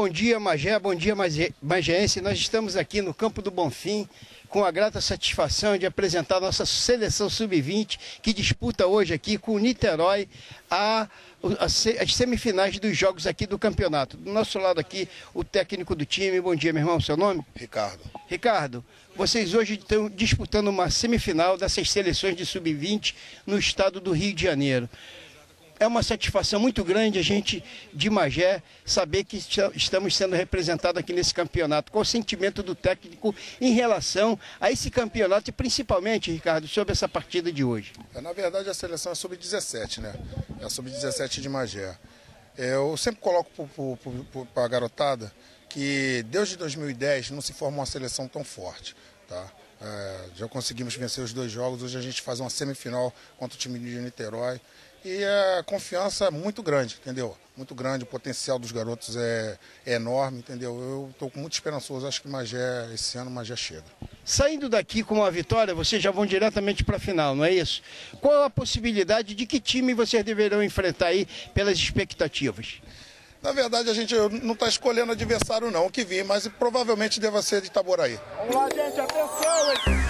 dia, Magé, bom dia, Magéense. Nós estamos aqui no Campo do Bonfim com a grata satisfação de apresentar a nossa seleção sub-20 que disputa hoje aqui com o Niterói as semifinais dos jogos aqui do campeonato. Do nosso lado aqui, o técnico do time. Bom dia, meu irmão. Seu nome? Ricardo. Ricardo, vocês hoje estão disputando uma semifinal dessas seleções de sub-20 no estado do Rio de Janeiro. É uma satisfação muito grande a gente, de Magé, saber que estamos sendo representados aqui nesse campeonato. Qual o sentimento do técnico em relação a esse campeonato e principalmente, Ricardo, sobre essa partida de hoje? Na verdade, a seleção é sub-17, né? É a sub-17 de Magé. Eu sempre coloco para a garotada que desde 2010 não se forma uma seleção tão forte, tá? Já conseguimos vencer os 2 jogos, hoje a gente faz uma semifinal contra o time de Niterói. E a confiança é muito grande, entendeu? Muito grande, o potencial dos garotos é enorme, entendeu? Eu estou muito esperançoso, acho que Magé, esse ano Magé chega. Saindo daqui com uma vitória, vocês já vão diretamente para a final, não é isso? Qual a possibilidade de que time vocês deverão enfrentar aí pelas expectativas? Na verdade, a gente não está escolhendo adversário não, o que vir, mas provavelmente deva ser de Itaboraí. Vamos lá, gente, atenção, hein?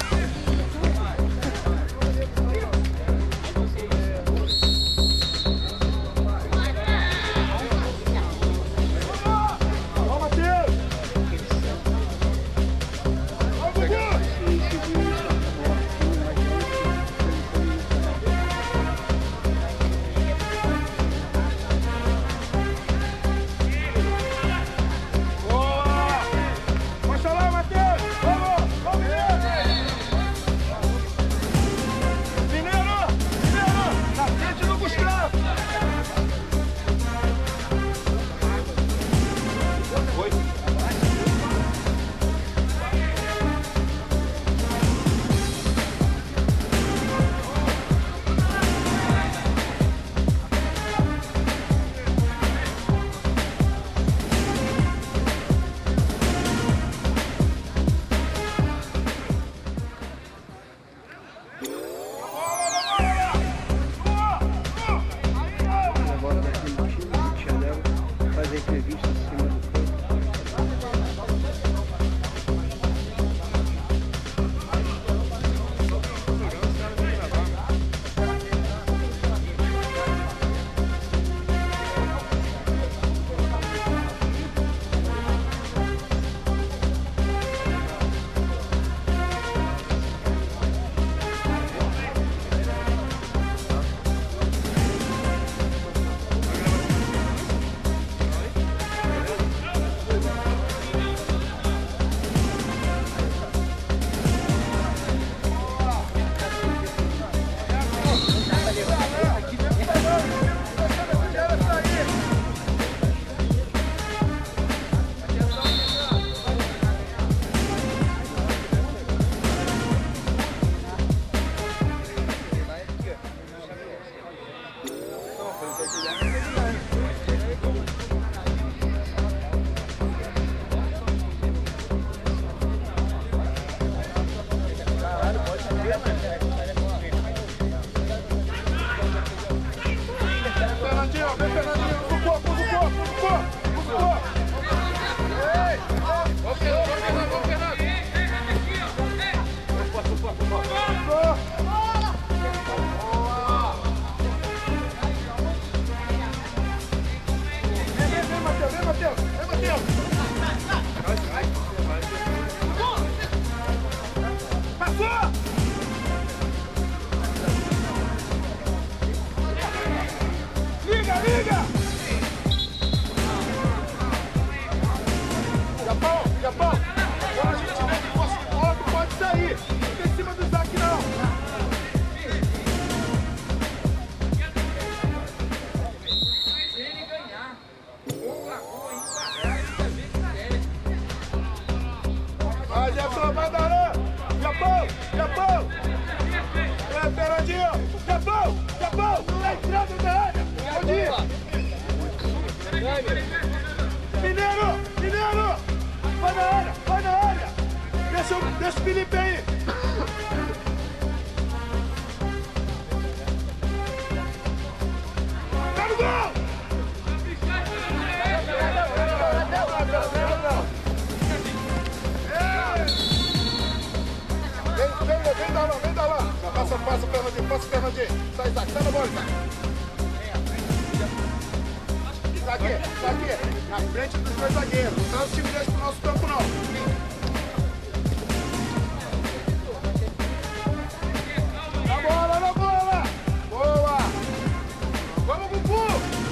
Mineiro! Vai na área! Deixa o Felipe aí! Tá no gol! Passa, Fernandinho. Sai, Isaac. Sai na bola, Isaac. Isaac, na frente dos dois zagueiros. Não traz o time deles pro nosso campo, não. Na bola! Boa! Vamos, Gugu!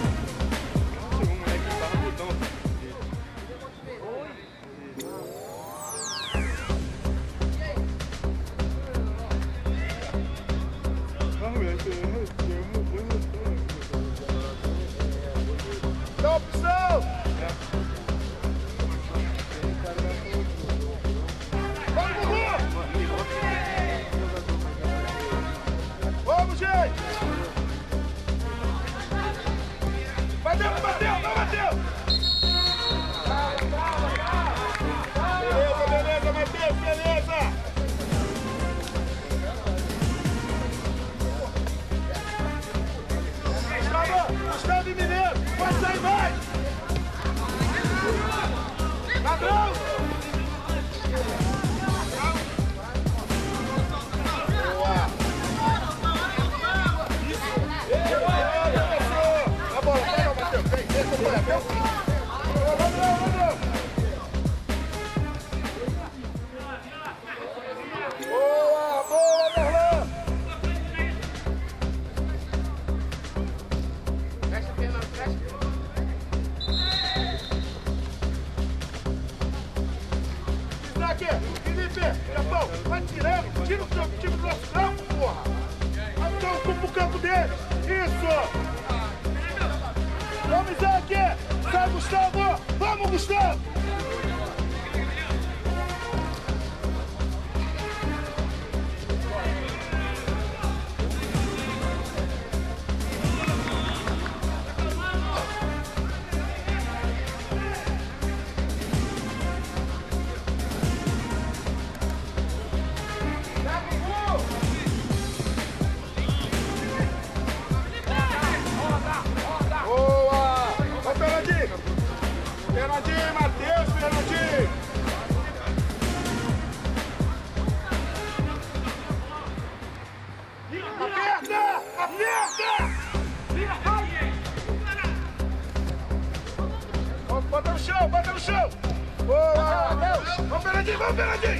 Dá opção! Vamos, Gugu! Vamos, gente! Bateu! Beleza, Matheus, beleza! Gustavo e Mineiro, vai sair mais! Ladrão! Boa! A bola, vai, Matheus, vem, deixa eu correr, até o fim. Ladrão! Boa, Darlan! Felipe, Japão, vai tirando, tira o seu time do nosso campo, porra! Então, pro campo deles, isso! Vamos, Isaac! Sai, Gustavo! Vamos, Gustavo! Fernandinho, Matheus, Fernandinho! Aperta! Bota no chão! Boa! Vamos, Fernandinho!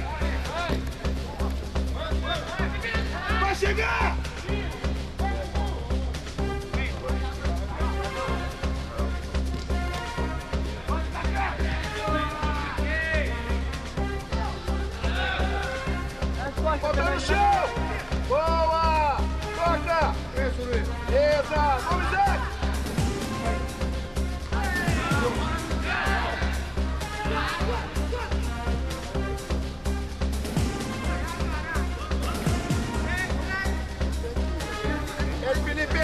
Vai chegar! Bota no chão! Boa! Toca! Beleza! Vamos, Zé! Ele, Felipe!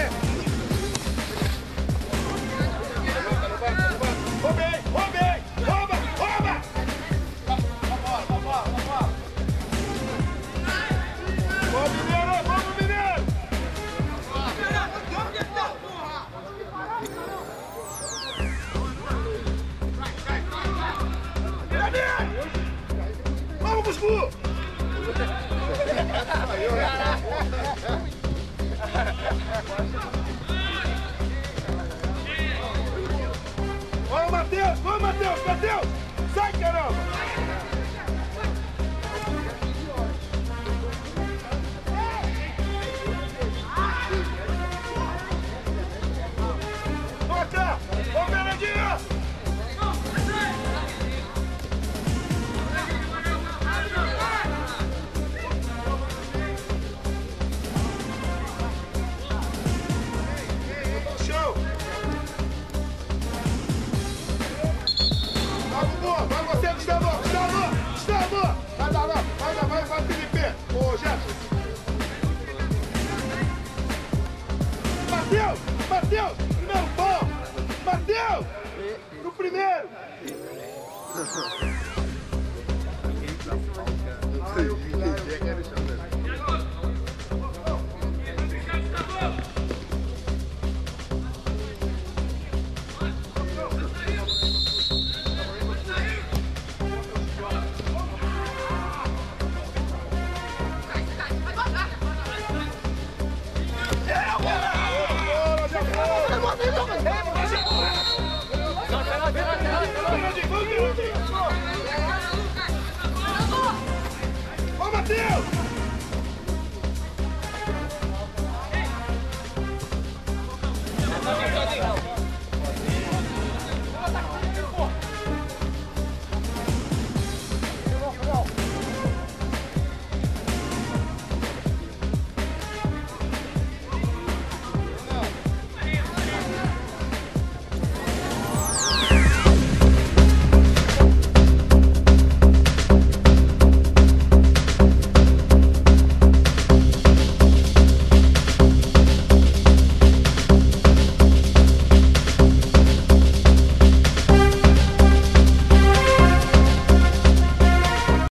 Roubei! Rouba! Vamos, Mineiro! Vamos, Busbu! Vamos, Matheus! Sai, caramba! Toca! Ô, Fernandinho! Show! Vai você, Gustavo! Vai, Felipe! Ô, Jefferson! Matheus! Primeiro pau! Matheus! No primeiro! Bateu!